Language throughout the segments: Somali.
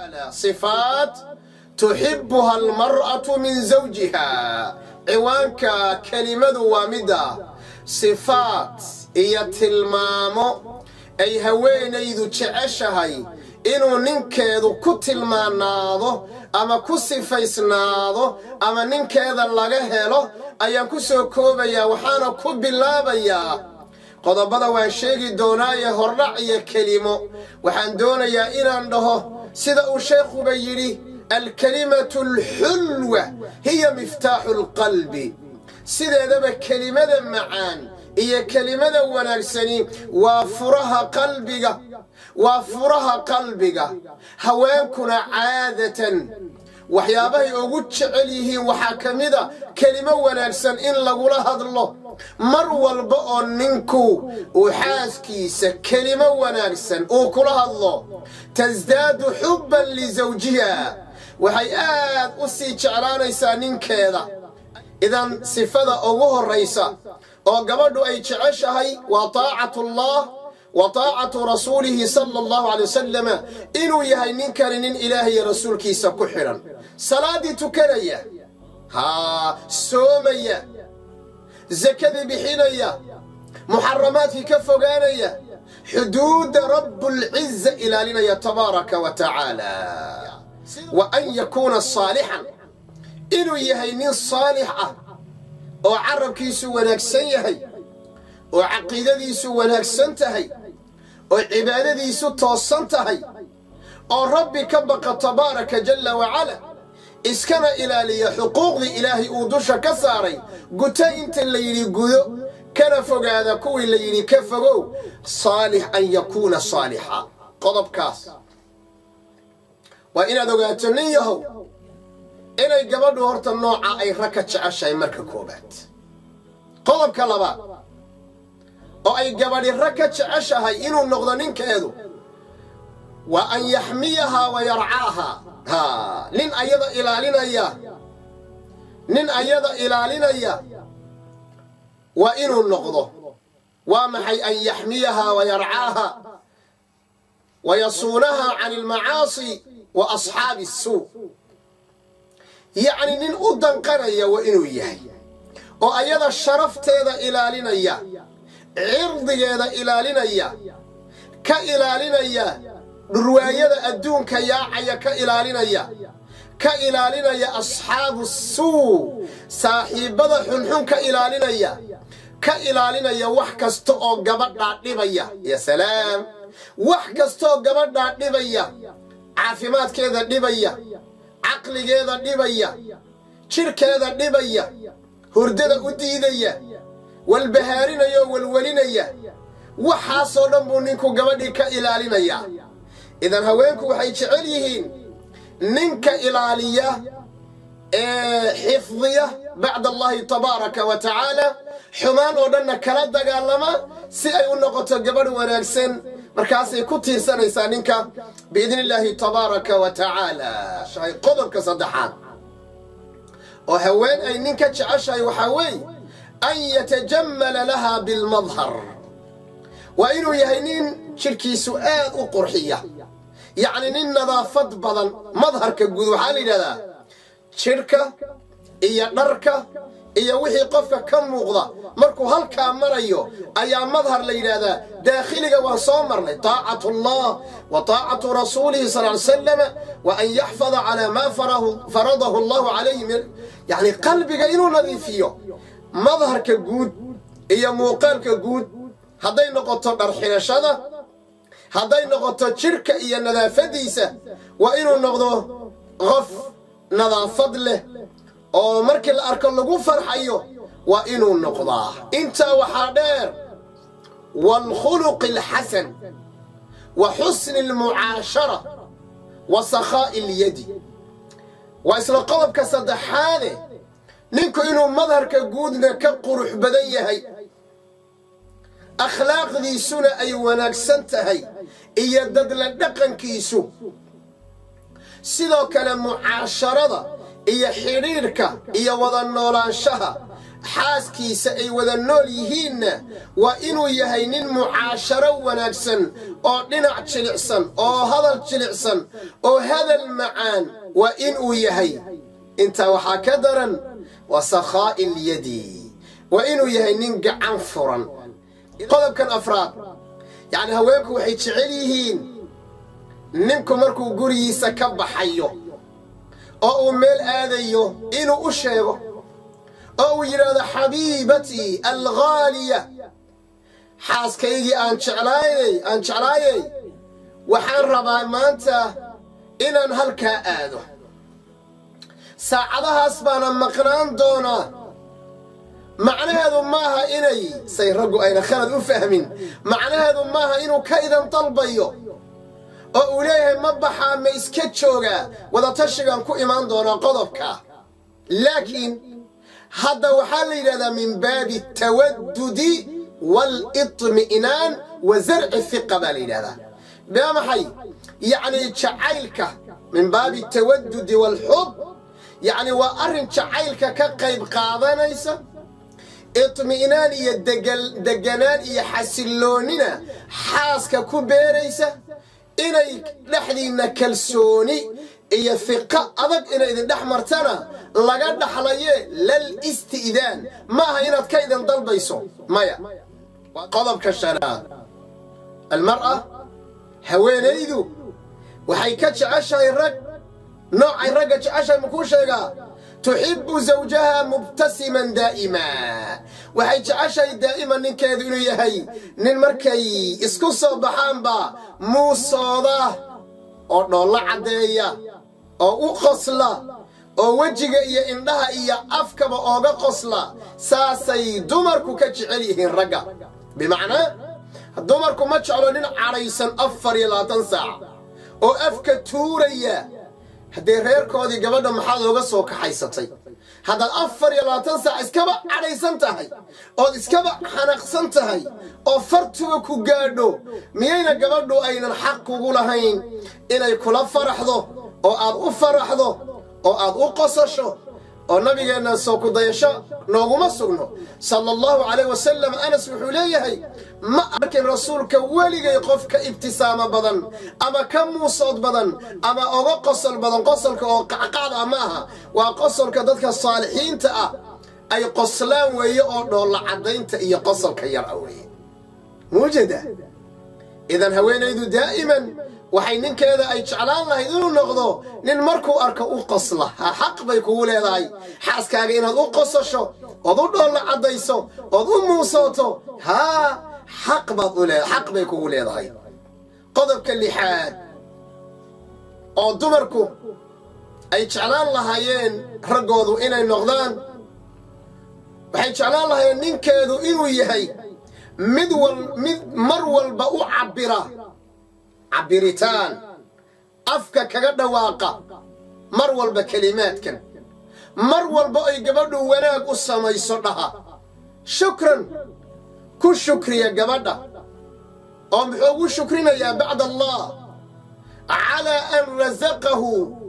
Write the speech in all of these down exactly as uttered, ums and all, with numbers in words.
صفات تحبها المرأة من زوجها عوانك كلمة وامدة صفات يتلمامو أي هوين يذو تعشهاي إنو ننكيذو كتلماناذو أما كسفيسناذو أما ننكيذا لغهيلو أيان كسو كوبيا وحانا كوبيلابيا qodobada waan sheegi doonaa horraaciya kelimo waxaan doonayaa inaan dhaho sida uu sheekhuba yiri al-kalimatu al-hulwa hiya miftahu al-qalbi sideedaba kelimada macaan iyo kelimada wanaagsani waa furaha qalbiga waa furaha qalbiga haweenkuna caadatan waxyaabahay ugu jecel yihiin waxa kamida kelimo wanaagsan in lagula hadlo mar walba oo ninku uu xaaskiisa kelimo wanaagsan uu kula hadlo tasdaadu hubban li zawjiha waxay aad u sii jeclaanaysaa ninkeeda idan sifada ugu horeysa oo gabadhu ay jeceshahay waa taa'atu Allah wa taa'atu rasuulihi sallallahu alayhi wasallam inuu yahay ninkan nin ilaahay rasuulkiisa ku xiran salaadi tukanaya ha soomaya زكاة بحينيا محرمات كفوغانيا حدود رب العزة إلى لنا تبارك وتعالى وأن يكون صالحا إنو يهينين صالحة وعرب كيسو ونكسن يهي وعقيدة ديسو ونكسن تهي وعبادة ديسو توصن تهي وربي كبق تبارك جل وعلا إسكن إلى لي حقوق إلهي أودوش كساري قلت أنت اللي يقولوا كان فوق هذا كوي اللي يكفروا صالح أن يكون صالحا قضب كاس وإن ذو نيه إلى قبل هرت النوع أي ركتش عشاء مركب كوبات قضب كلابات أو أي قبل ركتش عشاء هاي إنه النقضانين كذو وأن يحميها ويرعاها ها لين أيضا إلى لنا إياه لين أيضا إلى لنا إياه وإنه النقضه ومحي أن يحميها ويرعاها ويصونها عن المعاصي وأصحاب السوء يعني لين أدن قرية وإنه إياه وأيضا الشرف تيذا إلى لنا إياه عرض يذا إلى لنا إياه كإلى لنا إياه رواية الدون كياعية كإلالينيا كإلالينيا أصحاب السوء صاحب حنحن كإلالينيا كإلالينيا وحكستو قبضنا نبيا يا سلام وحكستو قبضنا نبيا عافمات كذا نبيا عقل كذا نبيا شرك كذا نبيا هردة أدينيا والبهارينيا والولينيا وحاصل منكو قبضي كإلالينيا إذا هواكو waxay jecel yihiin ninka ilaaliya ee xifdiya bacda Allah tabaaraka wa ta'ala xumaan oo dhan kala dagaalama si ay u noqoto gabadh wanaagsan markaas ay ku tiirsanaysaa ninka biidin Allah tabaaraka wa ta'ala shay qodobka saddexaad oo haween ay ninka jeceshay waxa weey an yatajammal laha bil madhar wa inuu yahay nin shirkiisu aad u qurxiya يعني نين نظافة بدن مظهر كجود حالي هذا شركة إيا نركة إيا وحي قفة كم مغضى مركو هالكاميرا أيو أيا مظهر لي هذا داخلي وصامر طاعة الله وطاعة رسوله صلى الله عليه وسلم وأن يحفظ على ما فرضه, فرضه الله عليه من يعني قلبي قينو الذي فيه مظهر كجود إيا موقال كجود هذا نقطة برحنا شذا هذا نقطة شركة إيا نظافديسة وإنه نقضه غف نظافة له أو مركل الأركان لقو فرحيه وإنه نقضاه انت وحادير والخلق الحسن وحسن المعاشرة وسخاء اليد وإسلا قلب كصدحانه ننكو إنه مظهر كقودنا كقرح بديه أخلاق ذي سنة أي ونكسنتهي إيا ددل دقن كيسو سيدو كلام معاشرة إيا حريرك إيا وضن نولانشها xaaskiisa ay wada nool yihiinna waa inuu yahay nin mucaasharo wanaagsan oo dhinac jilicsan oo hadal jilicsan oo hadal macaan waa inuu yahay intaa waxaa ka daran wa sakhaa'il yadi waa inuu yahay nin gacan furan qodobkan afraad yacni haweenku waxay jecel yihiin ninku markuu gurigiisa ka baxayo oo uu meel aadayo inuu u sheego oo uu yidhaahdo xabiibatii alghaaliya xaaskaygii aan jeclaayey aan jeclaayey waxaan rabaa maanta inaan halkaa aado saacadahaas baana maqnaan doonaa macnaheedu maaha inay say raggu ayna khalad u fahmin macnaheedu maaha inuu ka idan dalbayo oo uu leeyahay ma baxaa ma iska joogaa wadatashigaan ku imaan doonaa qodobka laakiin hadda waxaa la yidhahdaa min baabi tawaddudi walitmi'naan wa zarci fiqa baa la yidhahdaa baa maxay yacni jacaylka min baabi tawaddudi walxub yacni waa arrin jacaylka ka qayb qaadanaysa itmi'naan iyo deganaan iyo xasilloonina xaaska ku beeraysa inay dhexdiinna kalsooni iyo fiqa adag inay idin dhex martana laga dhaxlaye lal isti'daan maaha inaad ka idan dalbayso maya qodobka shanaad almar'a haweenaydu waxay ka jeceshahay rag noocay ragga jeceshahay makuu sheegaa tuxibu zawjaha mubtasiman daa'ima waxay jeceshahay daa'ima ninkeedu inuu yahay nin markay isku soo baxaanba muusooda oo dhoollo caddeeya oo u qosla oo wejiga iyo indhaha iyo afkaba ooga qosla saasay dumarku ka jecel yihiin ragga bimacnaa dumarku ma jeclo nin cadhaysan afar iyo labaatan saac oo afka tuuraya haddee reerkoodii gabadha maxaad ooga soo kaxaysatay haddaad afar iyo labaatan saac iskaba cadhaysan tahay ood iskaba xanaqsan tahay oo fartuga ku gaadho miyayna gabadhu aynan xaq kugu lahayn inay kula faraxdo oo aad u faraxdo oo aad u qosasho oo nabigeenna soo ku dayasho nooguma sugno sala allahu calayh wasalam anas wuxuu leeyahay ma arkin rasuulka weligay qofka ibtisaamo badan ama ka muusood badan ama oga qosol badan qosolka oo qacqaada ma aha waa qosolka dadka saalixiinta ah ay qoslaan weeye oo dhoolla caddaynta iyo qosolka yar ah weeye muujada idan haweenaydu daa'iman waxay ninkeeda ay jeclaan lahayd inuu noqdo nin markuu arko u qosla ha xaq bay kugu leedahay xaaskaaga inaad u qosasho ood u dhoolla caddayso ood u muusooto haa xaq baad u leedahay xaq bay kugu leedahay qodobka lixaad oo dumarku ay jeclaan lahaayeen raggoodu inay noqdaan waxay jeclaan lahaayeen ninkeedu inuu yahay mid wal mid mar walba u cabbira cabiritaan afka kaga dhawaaqa mar walba kelimaadkan mar walba ay gabadhu wanaag u samayso dhaha shukran ku shukriya gabadha oo muxuu ugu shukrinayaa bacd allah calaa an rasaqahu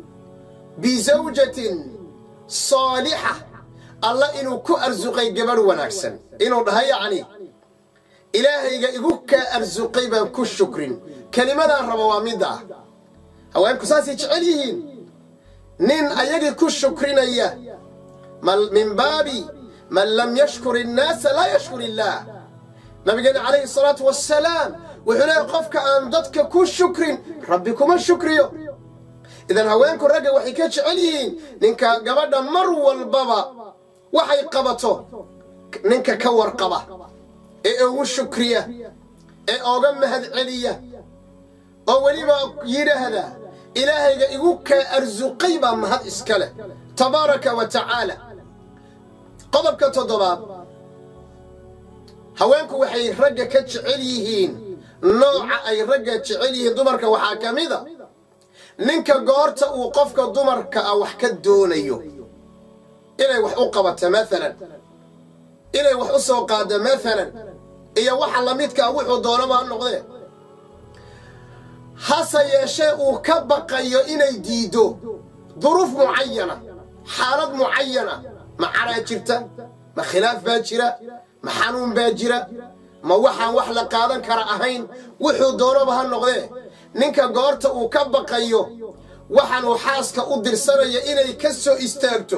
bizawjatin saalixa alla inuu ku arsuqay gabadh wanaagsan inuu dhaha yacni ilaahayga igu kaa arsuqay baan ku shukrin kelimadaan rabo waa midda ah haweenku saasay jecel yihiin nin ayagii ku shukrinaya min baabi man lam yashkur innaasa laa yashkur illaah nabigeena calayhi salaatu wassalaam wuxuu leeyahay qofka aan dadka ku shukrin rabbi kuma shukriyo idan haweenku ragga waxay ka jecel yihiin ninka gabadha mar walbaba waxay qabato ninka ka warqaba ee ugu shukriya ee ooga mahad celiya oo weliba yidhaahda ilaahayga igu kaa arsuqay baa mahad iska leh tabaaraka wa tacaala qodobka toddobaad haweenku waxay ragga ka jecel yihiin nooca ay ragga jecel yihiin dumarka waxaa ka mida ninka goorta uu qofka dumarka ah wax ka doonayo inay wax u qabato maalan inay wax u soo qaado maalan iyo waxa la midka wuxuu doonaba ha noqdee hase yeeshee uu ka baqayo inay diido duruuf mucayana xaalad mucayana ma caraa jirta ما خلاف باجرة ما حنون باجرة ما وحن وحلا قادن كرا أهين وحو دونه بهالنقطة نينكا قارتا وكبقايو وحن وحاسكا أدر سرية إني كسو استاغتو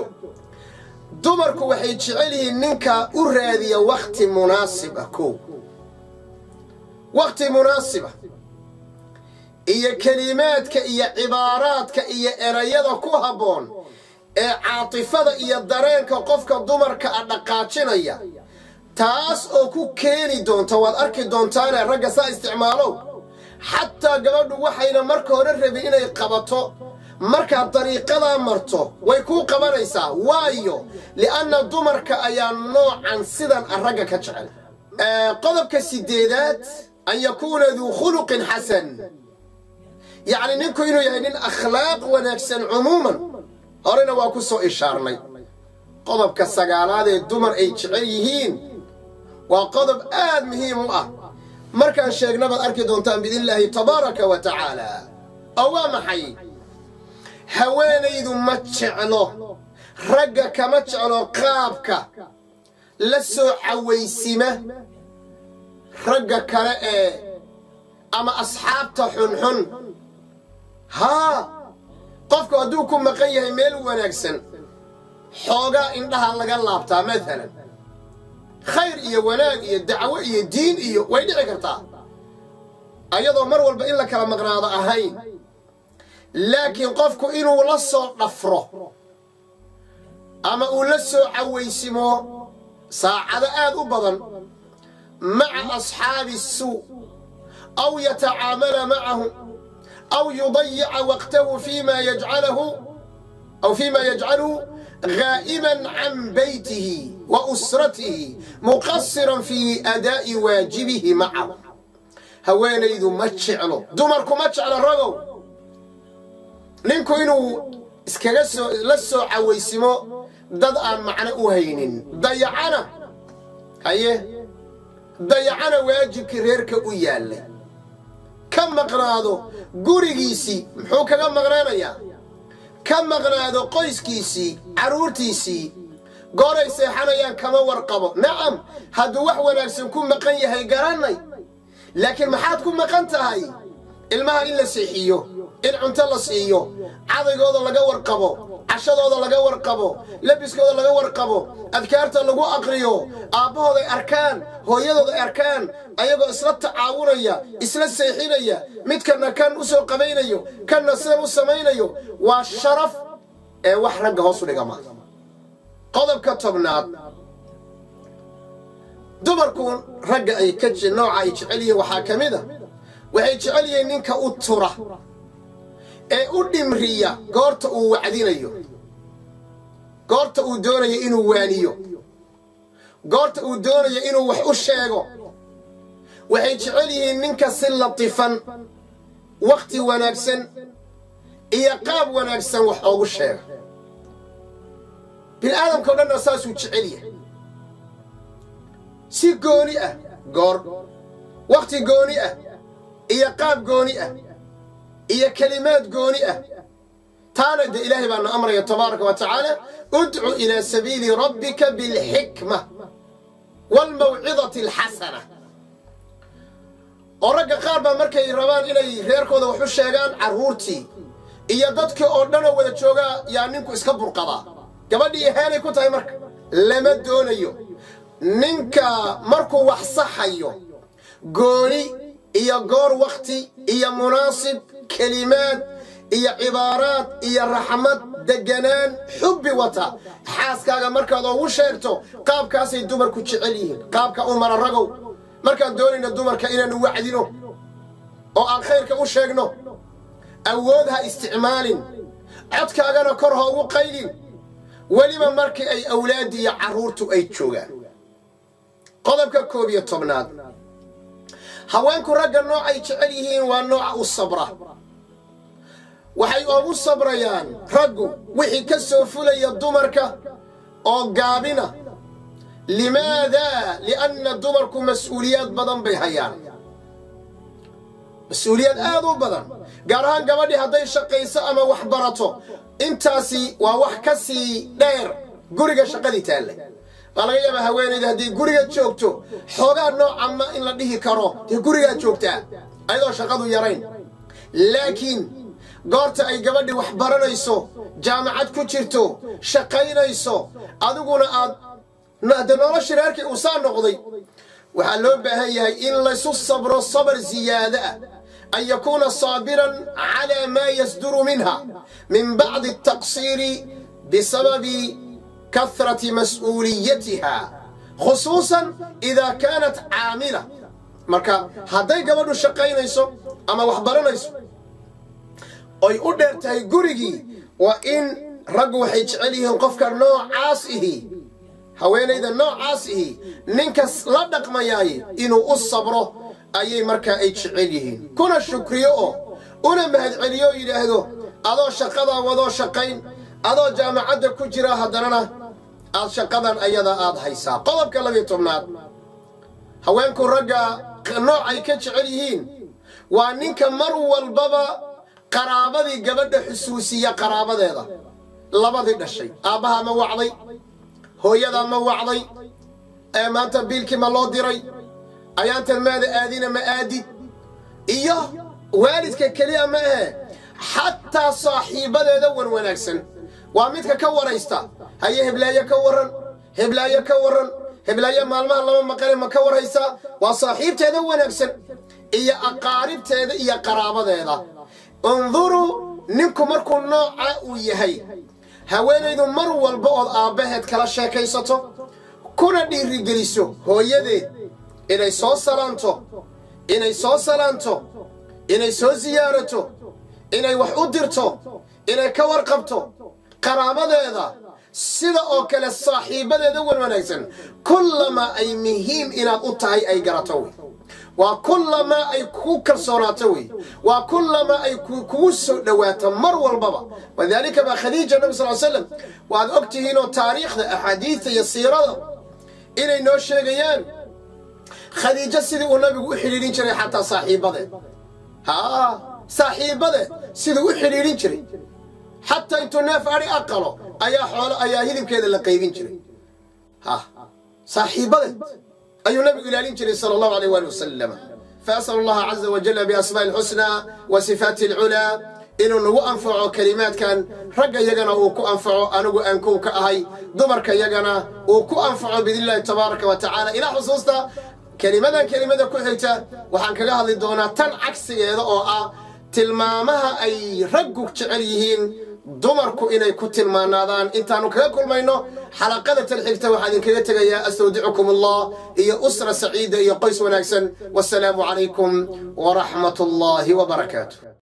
دمركو وحي جعليه نينكا أرادية وقت مناسب أكو وقت مناسبة إيا كلماتك إيا عباراتك إيا إريادا كوهبون إيا عاطفة إيا الدرينك قفك دمرك أدقاتشينيا تاس أو كو كيني دونتا والأركي دونتانا الرقصة استعمالو حتى قبل وحينا مركو رربي إنا يقبطو مركا طريقة مرتو ويكو قبانيسا وايو لأن دمرك أيا نوعا سيدا الرقا كتشعل آه قضبك السيديدات أن يكون ذو خلق حسن يعني نينكو إنو يعني أخلاق ونفسا عموما أرينا واكو سو إشارني قضبك السقالات الدمر أي تشعيهين وقضب آد مهيم أه مركان شيخ نبض أركي دونتان بإذن الله تبارك وتعالى أوام حي هواني ذو متشعلو رقك متشعلو قابك لسو عويسمة رقك لأي أما أصحاب تحنحن ها قفكو أدوكم مقيه ميل ونكسن حوغا إنها لغا لابتا مثلا خير إيا وناق إيا الدعوة إيا الدين إيا ويدعي كرتا أيضا مرول بإن لك المغراضة أهين لكن قفكو إنو لسو نفره أما أولسو عويسمو ساعد آد أبضا مع أصحاب السوء أو يتعامل معهم أو يضيع وقته فيما يجعله أو فيما يجعله غائبا عن بيته وأسرته مقصرا في أداء واجبه معه هواني ذو متشعله دمركو متشعل الرغو نينكو إنو اسكالسو لسو عويسمو دادان معنا أهينين ضيعنا هيه ضيعنا واجب كريرك ويالي كم مقنادو قريقيسي محوكا كم مقنانا كم مقنادو قيسكيسي عرورتيسي قوري سيحانيان كما ورقبو نعم هادو وحوانا سنكون مقنية هاي قراني لكن محاتكم مقنتهاي المها إلا سيحيو العنتا الله سيحيو عاضي قوضا لقا ورقبو عشادooda laga warqabo labiskooda laga warqabo adkaarta lagu aqriyo aabahooda arkaan hooyadooda arkaan ayagoo isla tacaawunaya isla seexinaya midkana kan u soo qabaynayo kana sida u samaynayo waa sharaf ee wax rag hoos u dhigama qodobka tobnaad dumarku rag ay ka nooca ay jeceliye waxa kamida waxay jeceliyeen ninka u tura ee u dhimriya goorta uu wacdinayo goorta uu doonayo inuu waaniyo goorta uu doonayo inuu wax u sheego waxay jecel yihiin ninka si latifan waqti wanaagsan iyo qaab wanaagsan wax ugu sheega bil aadamka oo dhan asaas uu jecel yahay si gooni ah goor waqti gooni ah iyo qaab gooni ah إيا كلمات قونئة تاند إلهي بأن أمره تبارك وتعالى ادعو إلى سبيل ربك بالحكمة والموعظة الحسنة ورقا قاربا مركي ربان إلي غيركو ذو حشيغان عرورتي إيا دادك أردنا وذا جوغا يعني ننكو اسكبر قضاء قبل دي إهاني كنت هاي مرك لما دونيو ننكا مركو وحصحيو قوني إيا قور وقتي إيا مناسب كلمات إيا عبارات إيا رحمات دقنان حبي وطا حاسكا مركا ذو وشيرتو قاب كاسي الدمر كتشعليه قاب كأمر الرقو مركا دونينا الدمر كإنا نوعدينو أو عن خير كأوشيقنو أودها استعمال عدكا أغانا كرها وقيلين ولما مركي أي أولادي يعرورتو أي تشوغان قضبك كوبية طبناد هوانكو رقا النوع أي تعليهين والنوع الصبرة وحي أبو الصبريان رقو وحي كسو فلي الدمركة أو قابنا لماذا؟ لأن الدمركو مسؤوليات بدن بيهيان مسؤوليات آذو بدن قارهان قبلي هدي شقيسة أما وحبرته انتاسي ووحكسي دير قرق شقدي تالي waa laga yaabaa haweenayda haddii guriga joogto xoogaa nooca ma in la dhihi karo dee gurigaa joogtaa ayadoo shaqadu yarayn laakiin goorta ay gabadhi wax baranayso jaamacad ku jirto shaqaynayso adiguna aad naade nolosha reerkii uu saa noqday waxaa loo baahan yahay in laysu sabro sabar ziyaada ah an yakuuna saabiran calaa maa yasduru minha min bacdi ataqsiiri bisababi kahrati mas'uuliyatiha khusuusan idaa kaanat caamila marka hadday gabadhu shaqaynayso ama wax baranayso oy u dheer tahay gurigii waa in raggu waxay jecel yihiin qofka noocaas ihi haweenayda noocaas ihi ninkas la dhaqmayaaye inuu u sabro ayay markaa ay jecel yihiin kuna shukriyo oo una mahadceliyo yidhaahdo adoo shaqadaa wadoo shaqayn adoo jaamacadda ku jira haddanana aad shaqadan ayada aad haysaa qodobka labiyo tobnaad haweenku ragga noocay ka jecel yihiin waa ninka mar walbaba qaraabadii gabadha xusuusiya qaraabadeeda labadii dhashay aabbaha ma wacday hooyada ma wacday ee maanta biilkii ma loo diray ayaantan maada aadina ma aadid iyo waalidka keliya ma ahe xataa saaxiibadeeda wan wanaagsan waa midka ka waraysta haye heblaayo ka waran heblaayo ka waran heblaayo maalmaha lama maqale ma ka waraysaa waa saaxiibteeda wanaagsan iyo aqaaribteeda iyo qaraabadeeda انظروا نinku markuu nooca uu yahay haweenaydu mar walba oo aabaheed kala sheekaysato kuna dhiirigeliso hooyadeed inay soo salaanto inay soo salaanto inay soo ziyaarato inay wax u dirto inay ka warqabto qaraabadeeda sida oo kale saaxiibadeeda wanaagsan kullama ay muhiim inaad u tahay ay garato وكلما أي كوكر صناتوي وكلما أي كوكوس دوات مر والبابا وذلك ما خديجة النبي صلى الله عليه وسلم وعن أكتهين تاريخ أحاديث يسيرة إلي نوشي غيان خديجة سيدي والنبي وحريرين شري حتى صاحبة ها صاحبة سيدي وحريرين شري حتى انتو نافعري أقلوا أيا حولا أيا هيدم كذا اللي قيبين شري ها صاحبة أي نبي إلى جل صلى الله عليه وآله وسلم فأسأل الله عز وجل بأسماء الحسنى وصفات العلى إنه هو أنفع كلمات كان رجع يجنا وكو أنفع أنا وأنكو كأهي دمرك يجنا وكو أنفع بإذن الله تبارك وتعالى إلى حصوصنا كلمة كلمة كحيتة وحنك لها للدونا تنعكس هذا أو تلمامها أي رجع تعليهين دمركو إني كنت المانادان إنتانو كل ما إنه حلقة الحكتة وحدين كذا يا أستودعكم الله هي أسرة سعيدة هي قيس ونكسن والسلام عليكم ورحمة الله وبركاته.